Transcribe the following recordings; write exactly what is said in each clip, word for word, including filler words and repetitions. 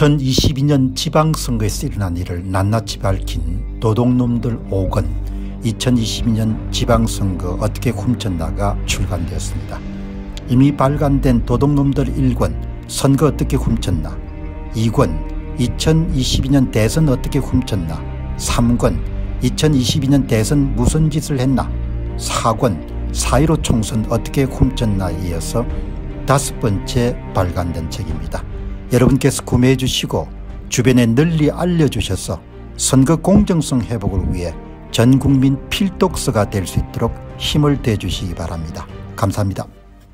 이천이십이 년 지방선거에서 일어난 일을 낱낱이 밝힌 도둑놈들 오 권 이천이십이 년 지방선거 어떻게 훔쳤나가 출간되었습니다. 이미 발간된 도둑놈들 일 권 선거 어떻게 훔쳤나, 이 권 이천이십이 년 대선 어떻게 훔쳤나, 삼 권 이천이십이 년 대선 무슨 짓을 했나, 사 권 사 일오 총선 어떻게 훔쳤나에 이어서 다섯 번째 발간된 책입니다. 여러분께서 구매해 주시고 주변에 널리 알려주셔서 선거 공정성 회복을 위해 전국민 필독서가 될 수 있도록 힘을 대주시기 바랍니다. 감사합니다.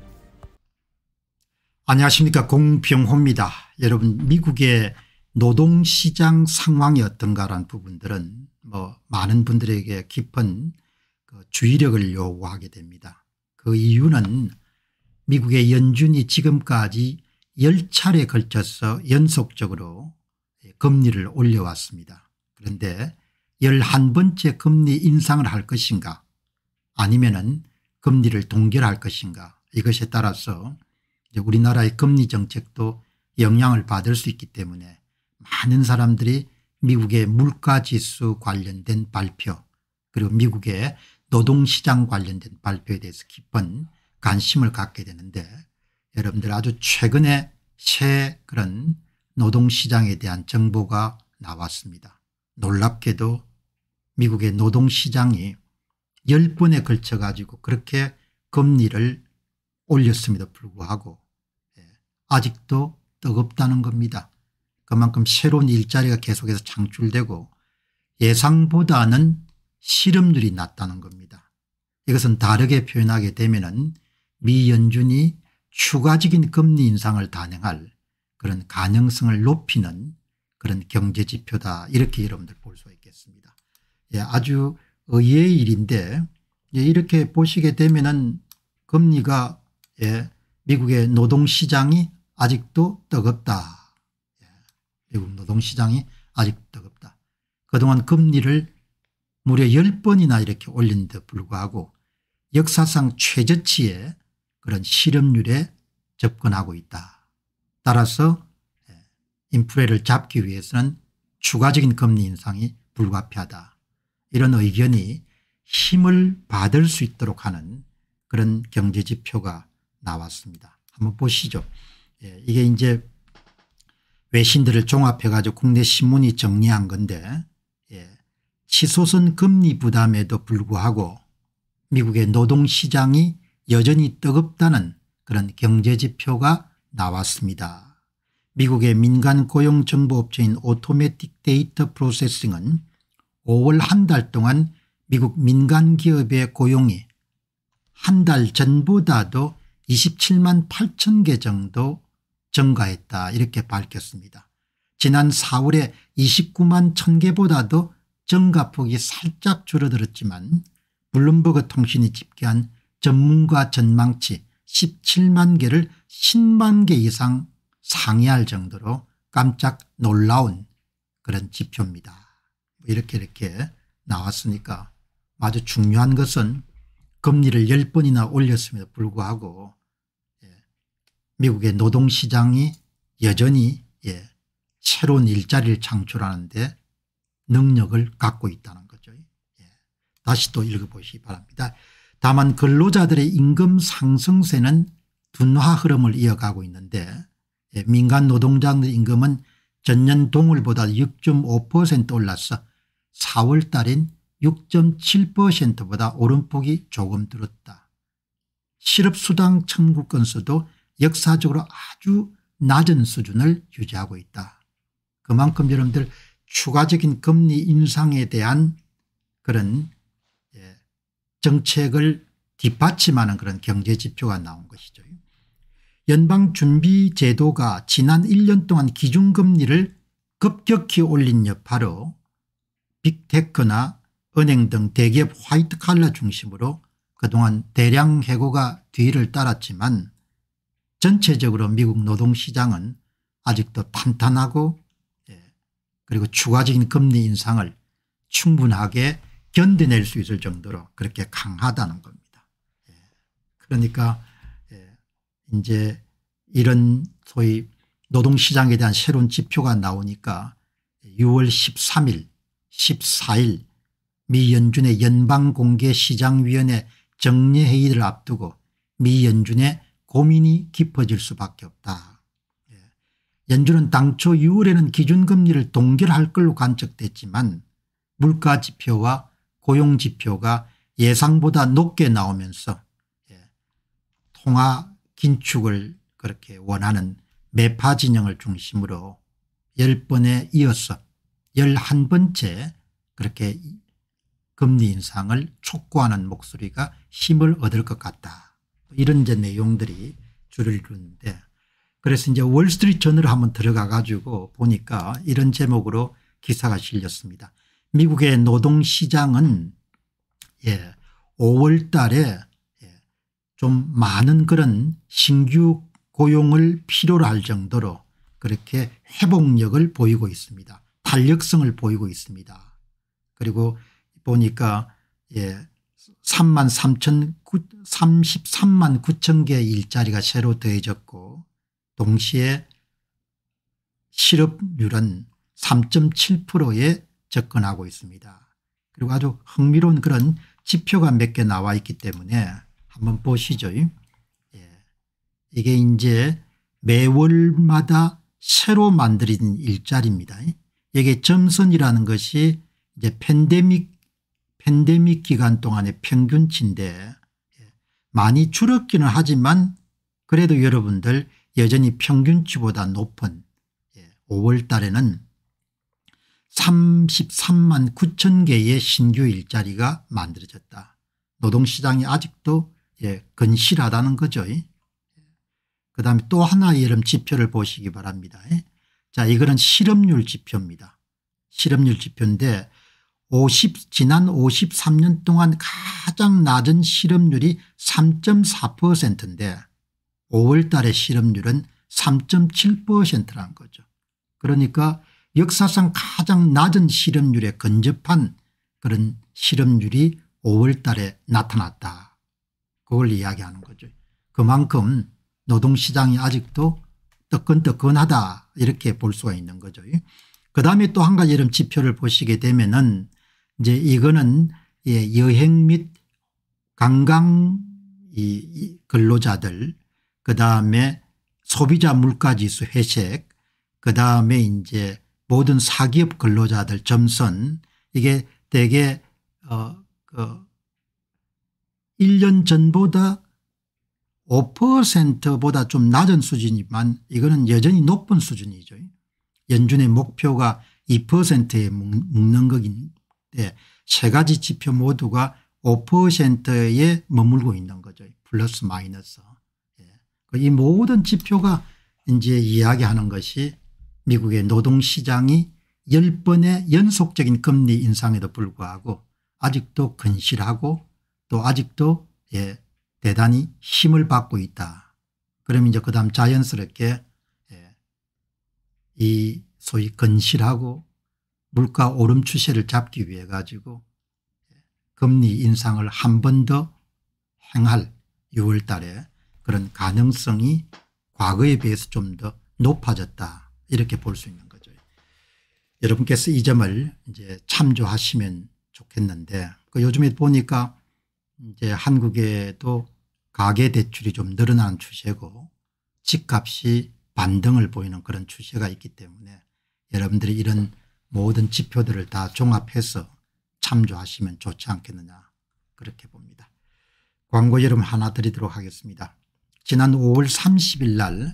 안녕하십니까, 공병호입니다. 여러분, 미국의 노동시장 상황이 어떤가라는 부분들은 뭐 많은 분들에게 깊은 그 주의력을 요구하게 됩니다. 그 이유는 미국의 연준이 지금까지 열 차례에 걸쳐서 연속적으로 금리를 올려왔습니다. 그런데 열한 번째 금리 인상을 할 것인가 아니면은 금리를 동결할 것인가, 이것에 따라서 이제 우리나라의 금리 정책도 영향을 받을 수 있기 때문에 많은 사람들이 미국의 물가지수 관련된 발표 그리고 미국의 노동시장 관련된 발표에 대해서 깊은 관심을 갖게 되는데, 여러분들 아주 최근에 새 그런 노동시장에 대한 정보가 나왔습니다. 놀랍게도 미국의 노동시장이 열 번에 걸쳐 가지고 그렇게 금리를 올렸음에도 불구하고 아직도 뜨겁다는 겁니다. 그만큼 새로운 일자리가 계속해서 창출되고 예상보다는 실업률이 낮다는 겁니다. 이것은 다르게 표현하게 되면은 미 연준이 추가적인 금리 인상을 단행할 그런 가능성을 높이는 그런 경제지표다, 이렇게 여러분들 볼 수 있겠습니다. 예, 아주 의외의 일인데, 예, 이렇게 보시게 되면은 금리가, 예, 미국의 노동시장이 아직도 뜨겁다. 예, 미국 노동시장이 아직도 뜨겁다. 그동안 금리를 무려 열 번이나 이렇게 올린데도 불구하고 역사상 최저치의 그런 실업률에 접근하고 있다. 따라서 인플레를 잡기 위해서는 추가적인 금리 인상이 불가피하다. 이런 의견이 힘을 받을 수 있도록 하는 그런 경제지표가 나왔습니다. 한번 보시죠. 이게 이제 외신들을 종합해 가지고 국내 신문이 정리한 건데, 치솟은 금리 부담에도 불구하고 미국의 노동시장이 여전히 뜨겁다는 그런 경제지표가 나왔습니다. 미국의 민간 고용정보업체인 오토매틱 데이터 프로세싱은 오월 한 달 동안 미국 민간기업의 고용이 한 달 전보다도 이십칠만 팔천 개 정도 증가했다, 이렇게 밝혔습니다. 지난 사월에 이십구만 천 개보다도 증가폭이 살짝 줄어들었지만 블룸버그 통신이 집계한 전문가 전망치 십칠만 개를 십만 개 이상 상회할 정도로 깜짝 놀라운 그런 지표입니다. 이렇게 이렇게 나왔으니까 아주 중요한 것은 금리를 열 번이나 올렸음에도 불구하고 미국의 노동시장이 여전히 예, 새로운 일자리를 창출하는 데 능력을 갖고 있다는 거죠. 예. 다시 또 읽어보시기 바랍니다. 다만 근로자들의 임금 상승세는 둔화 흐름을 이어가고 있는데, 예, 민간 노동자들 임금은 전년 동월보다 육 점 오 퍼센트 올라서 사월 달인 육 점 칠 퍼센트보다 오름폭이 조금 들었다. 실업수당 청구 건수도 역사적으로 아주 낮은 수준을 유지하고 있다. 그만큼 여러분들 추가적인 금리 인상에 대한 그런 정책을 뒷받침하는 그런 경제지표가 나온 것이죠. 연방준비제도가 지난 일 년 동안 기준금리를 급격히 올린 여파로 빅테크나 은행 등 대기업 화이트칼라 중심으로 그동안 대량 해고가 뒤를 따랐지만 전체적으로 미국 노동시장은 아직도 탄탄하고, 그리고 추가적인 금리 인상을 충분하게 견뎌낼 수 있을 정도로 그렇게 강하다는 겁니다. 그러니까 이제 이런 소위 노동시장에 대한 새로운 지표가 나오니까 유월 십삼일 십사일 미 연준의 연방공개시장위원회 정례회의를 앞두고 미 연준의 고민이 깊어질 수밖에 없다. 연준은 당초 유월에는 기준금리를 동결할 걸로 관측됐지만 물가지표와 고용지표가 예상보다 높게 나오면서 통화 긴축을 그렇게 원하는 매파 진영을 중심으로 열 번에 이어서 열한 번째 그렇게 금리 인상을 촉구하는 목소리가 힘을 얻을 것 같다. 이런 이제 내용들이 줄을 이루는데, 그래서 이제 월스트리트 저널을 한번 들어가 가지고 보니까 이런 제목으로 기사가 실렸습니다. 미국의 노동시장은 예, 오월 달에 예, 좀 많은 그런 신규 고용을 필요로 할 정도로 그렇게 회복력을 보이고 있습니다. 탄력성을 보이고 있습니다. 그리고 보니까 예, 삼만 삼십삼만 구천 개의 일자리가 새로 더해졌고 동시에 실업률은 삼 점 칠 퍼센트에 접근하고 있습니다. 그리고 아주 흥미로운 그런 지표가 몇 개 나와 있기 때문에 한번 보시죠. 예. 이게 이제 매월마다 새로 만들어진 일자리입니다. 이게 점선이라는 것이 이제 팬데믹 팬데믹 기간 동안의 평균치인데 많이 줄었기는 하지만 그래도 여러분들 여전히 평균치보다 높은 오월 달에는 삼십삼만 구천 개의 신규 일자리가 만들어졌다. 노동시장이 아직도 예, 건실하다는 거죠. 그다음에 또 하나의 여름 지표를 보시기 바랍니다. 자, 이거는 실업률 지표입니다. 실업률 지표인데 오십 지난 오십삼 년 동안 가장 낮은 실업률이 삼 점 사 퍼센트인데 오월 달의 실업률은 삼 점 칠 퍼센트라는 거죠. 그러니까 역사상 가장 낮은 실업률에 근접한 그런 실업률이 오월 달에 나타났다. 그걸 이야기하는 거죠. 그만큼 노동시장이 아직도 뜨끈뜨끈하다 이렇게 볼 수가 있는 거죠. 그다음에 또 한 가지 이런 지표를 보시게 되면은 이제 이거는 예, 여행 및 관광 이 근로자들, 그다음에 소비자 물가지수 회색, 그다음에 이제 모든 사기업 근로자들 점선, 이게 대개 어, 그 일 년 전보다 오 퍼센트보다 좀 낮은 수준이지만 이거는 여전히 높은 수준이죠. 연준의 목표가 이 퍼센트에 묶는 거긴데 세 가지 지표 모두가 오 퍼센트에 머물고 있는 거죠. 플러스 마이너스. 이 모든 지표가 이제 이야기하는 것이 미국의 노동시장이 열 번의 연속적인 금리 인상에도 불구하고 아직도 건실하고 또 아직도 예, 대단히 힘을 받고 있다. 그러면 이제 그다음 자연스럽게 예, 이 소위 건실하고 물가 오름 추세를 잡기 위해 가지고 금리 인상을 한 번 더 행할 유월 달에 그런 가능성이 과거에 비해서 좀 더 높아졌다. 이렇게 볼 수 있는 거죠. 여러분께서 이 점을 이제 참조하시면 좋겠는데, 그 요즘에 보니까 이제 한국에도 가계 대출이 좀 늘어나는 추세고 집값이 반등을 보이는 그런 추세가 있기 때문에 여러분들이 이런 모든 지표들을 다 종합해서 참조하시면 좋지 않겠느냐 그렇게 봅니다. 광고 여러분 하나 드리도록 하겠습니다. 지난 오월 삼십일 날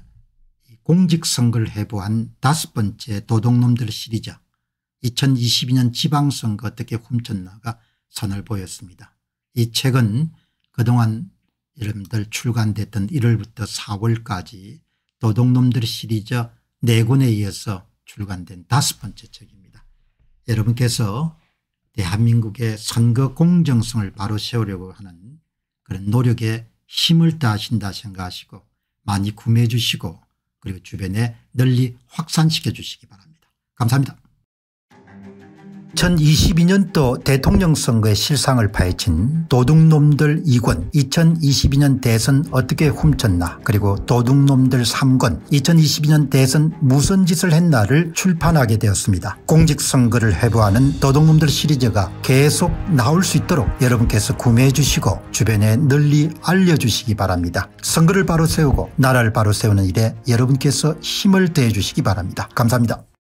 공직선거를 해부한 다섯 번째 도둑놈들 시리즈 이천이십이 년 지방선거 어떻게 훔쳤나가 선을 보였습니다. 이 책은 그동안 여러분들 출간됐던 일월부터 사월까지 도둑놈들 시리즈 네 권에 이어서 출간된 다섯 번째 책입니다. 여러분께서 대한민국의 선거 공정성을 바로 세우려고 하는 그런 노력에 힘을 다하신다 생각하시고 많이 구매해 주시고 그리고 주변에 널리 확산시켜 주시기 바랍니다. 감사합니다. 이천이십이 년도 대통령 선거의 실상을 파헤친 도둑놈들 이 권 이천이십이 년 대선 어떻게 훔쳤나, 그리고 도둑놈들 삼 권 이천이십이 년 대선 무슨 짓을 했나를 출판하게 되었습니다. 공직선거를 회부하는 도둑놈들 시리즈가 계속 나올 수 있도록 여러분께서 구매해 주시고 주변에 널리 알려주시기 바랍니다. 선거를 바로 세우고 나라를 바로 세우는 일에 여러분께서 힘을 더해 주시기 바랍니다. 감사합니다.